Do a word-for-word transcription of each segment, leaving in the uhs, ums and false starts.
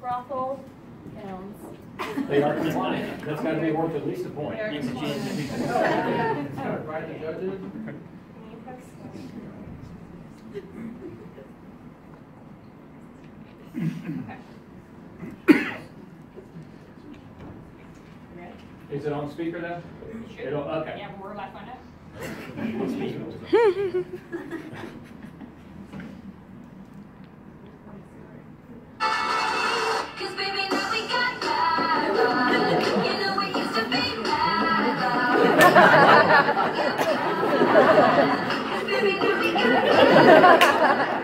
brothel gowns. They are compliant. That's got to be worth at least a point. They are compliant. Right, the judges. Is it on speaker then? Sure. It'll, okay. Yeah, we're about to find out. Cause baby, now we got that. You know we used to be mad. Cause baby, now we got that.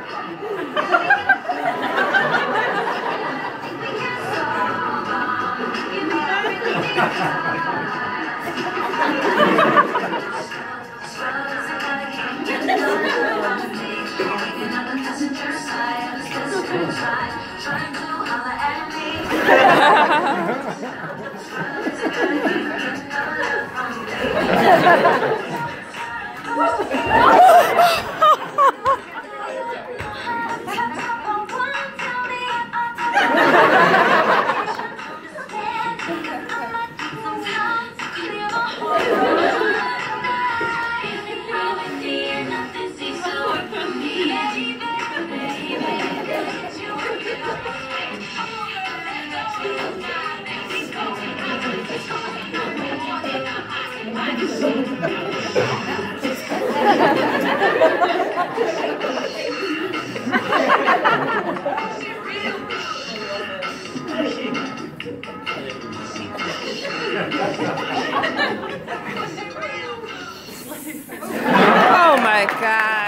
Oh my God.